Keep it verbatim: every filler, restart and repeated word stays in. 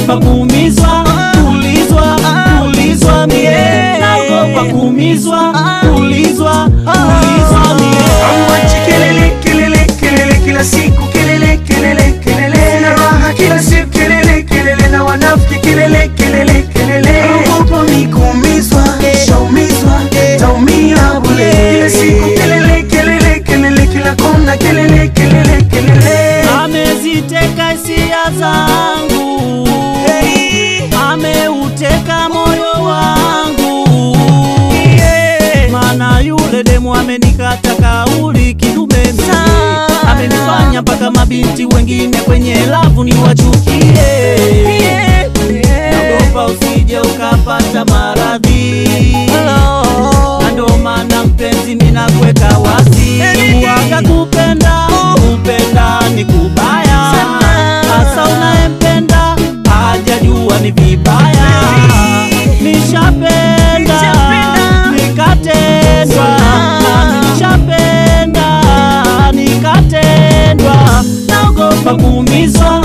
naogopa kuumizwa, kuulizwa, kuulizwa mie. Naogopa kuumizwa, kuulizwa, kuulizwa mie. Amwache kelele, kelele, kelele kila siku, kelele, kelele, kelele. Na raha kila siku, kelele, kelele. Na wanafiki, kelele, kelele, kelele. Naogopa mi kuumizwa, shaumizwa, taumia bule. Kila siku, kelele, kelele, kelele. Kila kona, kelele, kelele, kelele. Ameziteka hisia zangu, ameuteka moyo wangu, mana yule demu amenikata kauli kidume mimi. Amenifanya mpaka mabinti wengine kwenye lavu ni wachukie. Naogopa usije ukapata maradhi, ndo maana mpenzi mimi nakuweka wazi. Waga kupenda, kupenda ni kubaya, hasa unayempenda hajajua ni vibaya. Nishapenda, nikatendwa, nishapenda, nikatendwa. Naogopa kuumizwa,